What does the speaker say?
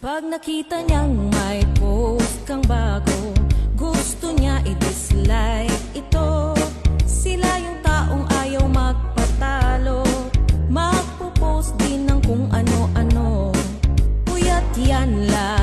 Pag nakita niyang may post kang bago, gusto niya i-dislike ito. Sila yung taong ayaw magpatalo, magpo-post din ng kung ano-ano. Puyat yan lang